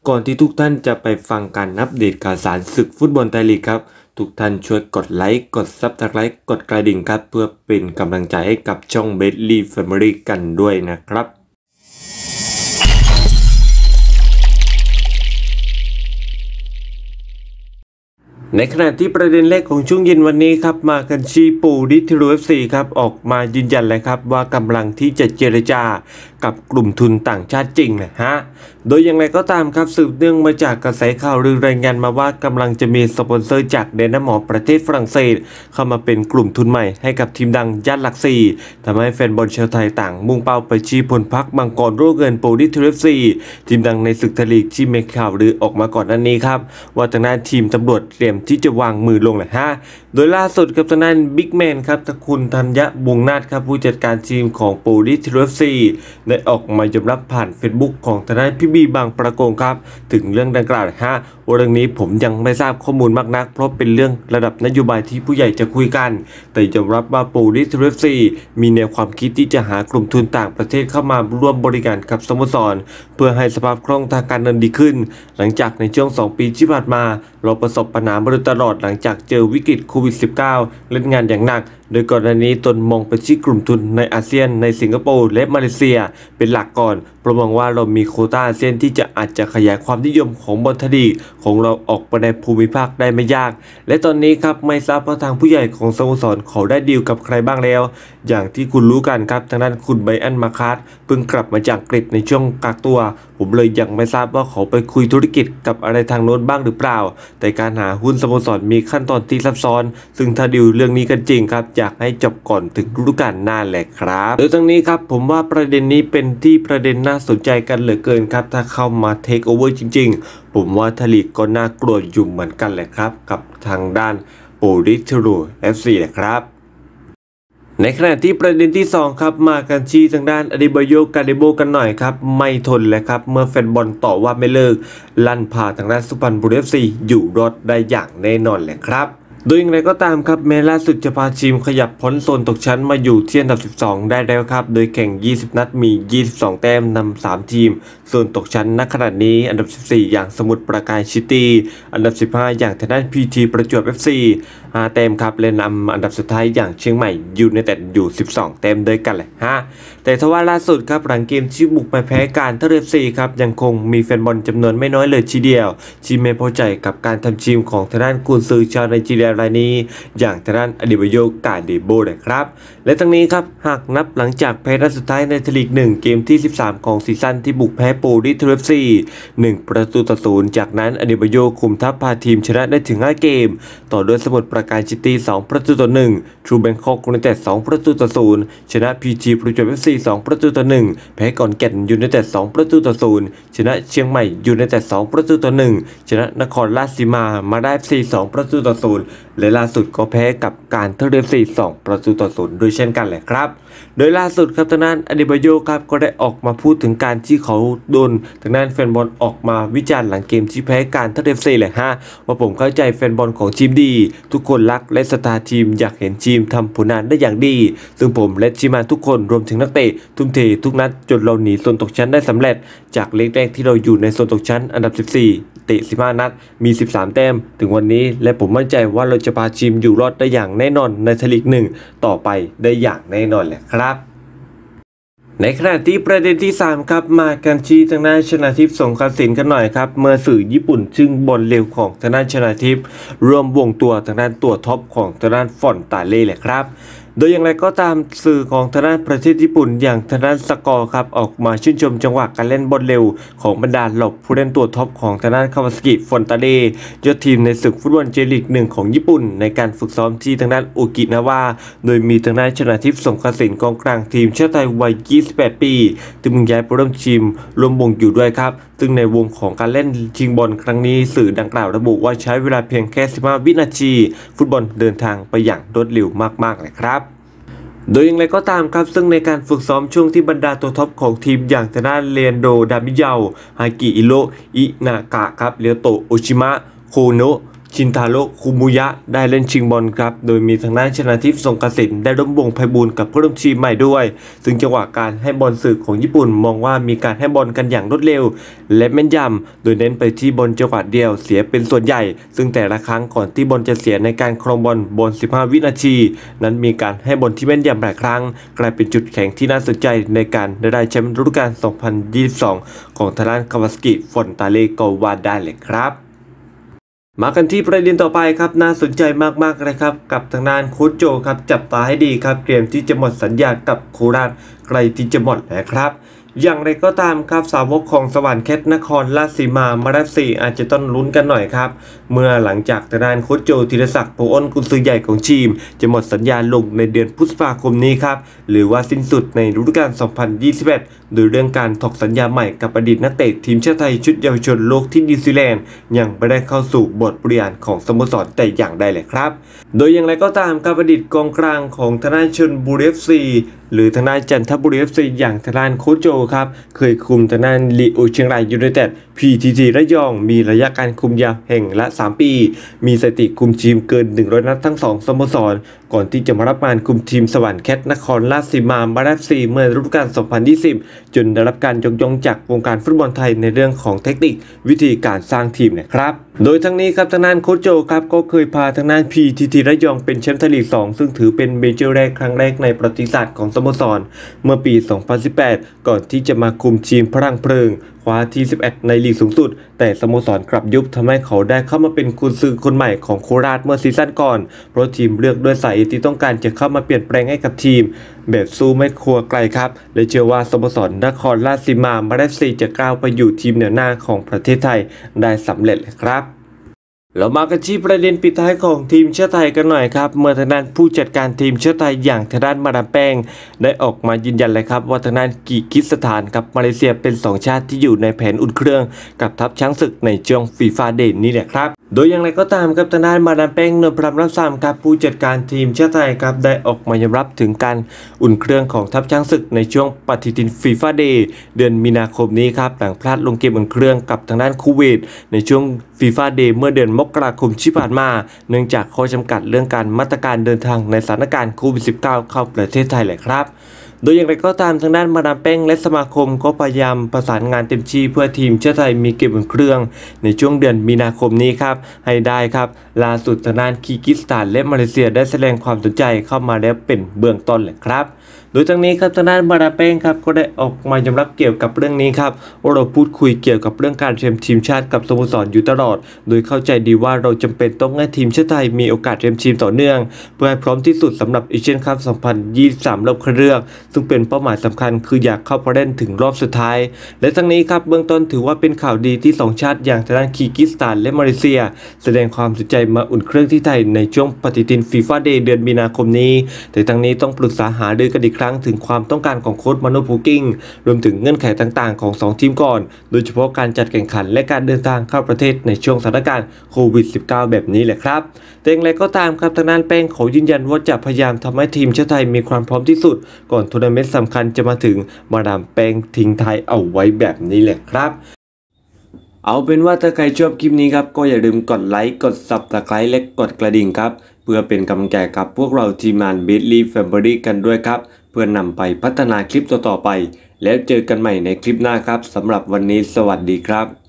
ก่อนที่ทุกท่านจะไปฟังการอัปเดตข่าวสารศึกฟุตบอลไทยลีกครับทุกท่านช่วยกดไลค์กดซับสไครต์กดกระดิ่งครับเพื่อเป็นกำลังใจให้กับช่องเบดลี่แฟมิลี่กันด้วยนะครับในขณะที่ประเด็นแรกของช่วงเย็นวันนี้ครับมากันที่ปูดิทิรู FC ครับออกมายืนยันเลยครับว่ากำลังที่จะเจรจากับกลุ่มทุนต่างชาติจริงนะฮะโดยอย่างไรก็ตามครับสืบเนื่องมาจากกระแสข่าวลือรายงานมาว่ากำลังจะมีสปอนเซอร์จากแดนน้ำหอมประเทศฝรั่งเศสเข้ามาเป็นกลุ่มทุนใหม่ให้กับทีมดังย่านหลักสี่ทำให้แฟนบอลชาวไทยต่างมุ่งเป้าไปชี้พลพรรคมังกรโร่เงินปูดิทิรู FC ทีมดังในศึกไทยลีกที่มีข่าวลือออกมาก่อนหน้านี้ครับว่าทางด้านทีมตำรวจเตรียมที่จะวางมือลงแหละฮะโดยล่าสุดกับทางด้านบิ๊กแมนครับคุณธัญวงศ์นาถครับผู้จัดการทีมของปูดิทิรู FC ได้ออกมายอมรับผ่าน Facebook ของทางด้านพี่บีบางประกงครับถึงเรื่องดังกล่าวฮะว่าเรื่องนี้ผมยังไม่ทราบข้อมูลมากนักเพราะเป็นเรื่องระดับนโยบายที่ผู้ใหญ่จะคุยกันแต่ยอมรับว่าปูดิทิรู FC มีแนวความคิดที่จะหากลุ่มทุนต่างประเทศเข้ามาร่วมบริการกับสโมสรเพื่อให้สภาพคล่องทางการเงินดีขึ้นหลังจากในช่วง2 ปีที่ผ่านมาเราประสบปัญหามาโดยตลอดหลังจากเจอวิกฤตโควิด -19 เล่นงานอย่างหนักโดยก่อนหน้านี้ตนมองไปที่กลุ่มทุนในอาเซียนในสิงคโปร์และมาเลเซียเป็นหลักก่อนเพราะมองว่าเรามีโควต้าอาเซียนที่จะอาจจะขยายความนิยมของบอลไทยลีกของเราออกไปในภูมิภาคได้ไม่ยากและตอนนี้ครับไม่ทราบว่าทางผู้ใหญ่ของสโมสรเขาได้ดีลกับใครบ้างแล้วอย่างที่คุณรู้กันครับทางด้านคุณไบรอันมาคาร์ทเพิ่งกลับมาจากอังกฤษในช่วงกักตัวผมเลยยังไม่ทราบว่าเขาไปคุยธุรกิจกับอะไรทางโน้นบ้างหรือเปล่าแต่การหาหุ้นสโมสรมีขั้นตอนที่ซับซ้อนซึ่งถ้าดีลเรื่องนี้กันจริงครับอยากให้จบก่อนถึงฤดูกาลหน้าแหละครับโดยทั้งนี้ครับผมว่าประเด็นนี้เป็นที่ประเด็นน่าสนใจกันเหลือเกินครับถ้าเข้ามาเทคโอเวอร์จริงๆผมว่าไทยลีกก็น่ากลัวอยู่เหมือนกันแหละครับกับทางด้านปูดิทิรู FC แหละครับในขณะที่ประเด็นที่2ครับมากันที่ทางด้านอดิบาโยกาเดโบกันหน่อยครับไม่ทนเลยครับเมื่อแฟนบอลต่อว่าไม่เลิกลั่นพาทางด้านสุพรรณบุรี FC อยู่รอดได้อย่างแน่นอนแหละครับโดยอย่างไรก็ตามครับแม้ล่าสุดจะพาทีมขยับพ้นโซนตกชั้นมาอยู่ที่อันดับ12ได้แล้วครับโดยแข่ง20นัดมี22แต้มนำ3ทีมโซนตกชั้นณขณะนี้อันดับ14อย่างสมุทรปราการซิตี้อันดับ15อย่างทางด้านพีทีประจวบ FC 5แต้มครับและนำอันดับสุดท้ายอย่างเชียงใหม่ยูไนเต็ดอยู่12แต้มด้วยกันเลยฮะแต่ทว่าล่าสุดครับหลังเกมที่บุกไปแพ้การท่าเรือ FC ครับยังคงมีแฟนบอลจำนวนไม่น้อยเลยทีเดียวที่ไม่พอใจกับการทำทีมของทางด้านกุนซือชาวไนจีเรียรายนี้อย่างทางด้านอดิบาโยกาเดโบนะครับและทั้งนี้ครับหากนับหลังจากแพ้นัดสุดท้ายในไทยลีก1เกมที่13ของซีซั่นที่บุกแพ้ปูดิทิรู FC 1-0จากนั้นอดิบาโยคุมทัพพาทีมชนะได้ถึง5เกมต่อด้วยสมุทรปราการซิตี้2-1ทรูแบงคอกยูไนเต็ด2-0ชนะพีทีประจวบ FC 2-1แพ้ก่อนแก่นยูไนเต็ด2-0ชนะเชียงใหม่ยูไนเต็ด2-1ชนะนครราชสีมาได้ FC 2-0และล่าสุดก็แพ้กับการท่าเรือ FC 2-0ด้วยเช่นกันแหละครับโดยล่าสุดครับทางด้านอดิบาโยครับก็ได้ออกมาพูดถึงการที่เขาโดนทางด้านแฟนบอลออกมาวิจารณ์หลังเกมที่แพ้การท่าเรือ FC แหละฮะว่าผมเข้าใจแฟนบอลของทีมดีทุกคนรักและศรัทธาทีมอยากเห็นทีมทำผลงานได้อย่างดีซึ่งผมและทีมงานทุกคนรวมถึงนักเตะทุ่มเททุกนัดจนเราหนีโซนตกชั้นได้สำเร็จจากเล็กแรกที่เราอยู่ในโซนตกชั้นอันดับ14เตะ15นัดมี13แต้มถึงวันนี้และผมมั่นใจว่าเราจะพาทีมอยู่รอดได้อย่างแน่นอนในไทยลีก1ต่อไปได้อย่างแน่นอนแหละครับในขณะที่ประเด็นที่3ครับมากันที่ทางด้านชนาทิพย์สงกรานต์ศิลป์กันหน่อยครับเมื่อสื่อญี่ปุ่นซึ่งบอลเร็วของทางด้านชนาทิพย์รวมวงตัวทางด้านตัวท็อปของทางด้านฟอนตาเล่แหละครับโดยอย่างไรก็ตามสื่อของทางด้านประเทศญี่ปุ่นอย่างทางด้านสกอร์ครับออกมาชื่นชมจังหวะการเล่นบอลเร็วของบรรดาเหล่าผู้เล่นตัวท็อปของทางด้านคาวาซากิฟอนตาเล่ยอดทีมในศึกฟุตบอลเจลีก1ของญี่ปุ่นในการฝึกซ้อมที่ทางด้านโอกินาวาโดยมีทางด้านชนาทิพย์สงกรานต์ศิลป์กองกลางทีมชาติไทยวัย28ปีที่มึงย้ายไปร่วมทีมรวมวงอยู่ด้วยครับซึ่งในวงของการเล่นชิงบอลครั้งนี้สื่อดังกล่าวระบุว่าใช้เวลาเพียงแค่15วินาทีฟุตบอลเดินทางไปอย่างรวดเร็วมากๆเลยครับโดยอย่างไรก็ตามครับซึ่งในการฝึกซ้อมช่วงที่บรรดาตัวท็อปของทีมอย่างทางด้านเรียนโดดามิเยาฮากิอิโรอินากะครับเรียวโตะโอชิมะโคโนะชินทาโร่ คุมุยะได้เล่นชิงบอลครับโดยมีทางด้านชนาทิพย์ สงกสินได้ร่วมวงไพบูลย์กับผู้ร่วมทีมใหม่ด้วยซึ่งจังหวะการให้บอลสึกของญี่ปุ่นมองว่ามีการให้บอลกันอย่างรวดเร็วและแม่นยำโดยเน้นไปที่บอลจังหวะเดียวเสียเป็นส่วนใหญ่ซึ่งแต่ละครั้งก่อนที่บอลจะเสียในการครองบอล15 วินาทีนั้นมีการให้บอลที่แม่นยำหลายครั้งกลายเป็นจุดแข็งที่น่าสนใจในการได้แชมป์ฤดูกาล 2022 ของทางด้านคาวาซากิ ฟอนตาเล่ก็ว่าได้เลยครับมากันที่ประเด็นต่อไปครับน่าสนใจมากๆเลยครับกับทางด้านโค้ชโจครับจับตาให้ดีครับเตรียมที่จะหมดสัญญากับโคราชใกล้ที่จะหมดนะครับอย่างไรก็ตามครับสาวกของสวรรค์แคทนครราชสีมามาราชอาจจะต้องลุ้นกันหน่อยครับเมื่อหลังจากทางด้านโค้ชโจธีรศักดิ์ โพอ้นกุนซือใหญ่ของทีมจะหมดสัญญาลงในเดือนพฤษภาคมนี้ครับหรือว่าสิ้นสุดในฤดูกาล 2021 โดยเรื่องการถกสัญญาใหม่กับอดีตนักเตะทีมชาติไทยชุดเยาวชนโลกที่นิวซีแลนด์ยังไม่ได้เข้าสู่บทบริหารของสโมสรแต่อย่างใดเลยครับโดยอย่างไรก็ตามการอดีตกองกลางของทางด้านชลบุรี FCหรือทางด้านจันทบุรี FC อย่างทางด้านโค้ชโจครับเคยคุมทางด้านลีโอเชียงรายยูไนเต็ด PTT ระยองมีระยะการคุมยาวแห่งละ 3 ปีมีสถิติคุมทีมเกิน100 นัดทั้ง2สโมสรก่อนที่จะมารับงานคุมทีมสวรรค์แคทนครราชสีมามาราชเมื่อฤดูกาล 2020 จนได้รับการยกย่องจากวงการฟุตบอลไทยในเรื่องของเทคนิควิธีการสร้างทีมนะครับโดยทั้งนี้ครับทางด้านโค้ชโจครับก็เคยพาทางด้าน PTT ระยองเป็นแชมป์ไทยลีก 2ซึ่งถือเป็นเมเจอร์แรกครั้งแรกในประวัติศาสตร์ของสโมสรเมื่อปี 2018 ก่อนที่จะมาคุมทีมพลังเพลิงคว้าที่ 11 ในลีกสูงสุดแต่สโมสรกลับยุบทำให้เขาได้เข้ามาเป็นกุนซือคนใหม่ของโคราชเมื่อซีซั่นก่อนเพราะทีมเลือกด้วยสาเหตุที่ต้องการจะเข้ามาเปลี่ยนแปลงให้กับทีมแบบสู้ไม่ครัวไกลครับและเชื่อว่าสโมสรนครราชสีมามาราชจะก้าวไปอยู่ทีมแนวหน้าของประเทศไทยได้สำเร็จเลยครับเรามากันที่ประเด็นปิดท้ายของทีมชาติไทยกันหน่อยครับเมื่อทางด้านผู้จัดการทีมชาติไทยอย่างทางด้านมาดามแป้งได้ออกมายืนยันเลยครับว่าทางด้านกิร์กิสถานกับมาเลเซียเป็น2ชาติที่อยู่ในแผนอุ่นเครื่องกับทัพช้างศึกในช่วงฟีฟ่าเดย์นี่แหละครับโดยอย่างไรก็ตามครับทางด้านมาดามแป้งนวลพรหมรัตน์ซ้ำครับผู้จัดการทีมชาติไทยครับได้ออกมายอมรับถึงการอุ่นเครื่องของทัพช้างศึกในช่วงปฏิทินฟีฟ่าเดย์เดือนมีนาคมนี้ครับหลังพลาดลงเกมอุ่นเครื่องกับทางด้านคูเวตในช่วงฟีฟ่าเดย์เมื่อเดือนมกราคมที่ผ่านมาเนื่องจากข้อจำกัดเรื่องการมาตรการเดินทางในสถานการณ์โควิด -19 เข้าประเทศไทยแหละครับโดยอย่างไรก็ตามทางด้านมาดามแป้งและสมาคมก็พยายามประสานงานเต็มที่เพื่อทีมชาติไทยมีเกมอุ่นเครื่องในช่วงเดือนมีนาคมนี้ครับให้ได้ครับล่าสุดทางด้านคีร์กิสถานและมาเลเซียได้แสดงความสนใจเข้ามาแล้วเป็นเบื้องต้นเลยครับโดยทั้งนี้ครับทางด้านมาดามแป้งครับก็ได้ออกมายอมรับเกี่ยวกับเรื่องนี้ครับว่าเราพูดคุยเกี่ยวกับเรื่องการเตรียมทีมชาติกับสโมสรอยู่ตลอดโดยเข้าใจดีว่าเราจำเป็นต้องให้ทีมชาติไทยมีโอกาสเตรียมทีมต่อเนื่องเพื่อให้พร้อมที่สุดสำหรับเอเชียนคัพ 2023 รอบคัดเลือกซึ่งเป็นเป้าหมายสำคัญคืออยากเข้าไปเล่นถึงรอบสุดท้ายและทั้งนี้ครับเบื้องต้นถือว่าเป็นข่าวดีที่2ชาติอย่างทางด้านคีร์กิสถานและมาเลเซียแสดงความสนใจมาอุ่นเครื่องที่ไทยในช่วงปฏิทินฟีฟ่าเดย์เดือนมีนาคมนี้แต่ทั้งนี้ต้องปรึกษาหารือกันอีกครั้งถึงความต้องการของโค้ชมาโนพูกิ้งรวมถึงเงื่อนไขต่างๆของ2ทีมก่อนโดยเฉพาะการจัดแข่งขันและการเดินทางเข้าประเทศในช่วงสถานการณ์โควิด -19 แบบนี้แหละครับแต่อย่างไรก็ตามครับทางด้านแป้งเขายืนยันว่าจะพยายามทำให้ทีมชาติไทยมีความพร้อมที่สุดก่อนทัวร์นาเมนต์สำคัญจะมาถึงมาดามแป้งทิ้งไทยเอาไว้แบบนี้แหละครับเอาเป็นว่าถ้าใครชอบคลิปนี้ครับก็อย่าลืมกดไลค์กด Subscribe และกดกระดิ่งครับเพื่อเป็นกำลังใจกับพวกเราทีมงาน Bitly Family กันด้วยครับเพื่อนำไปพัฒนาคลิปต่อๆไปแล้วเจอกันใหม่ในคลิปหน้าครับสำหรับวันนี้สวัสดีครับ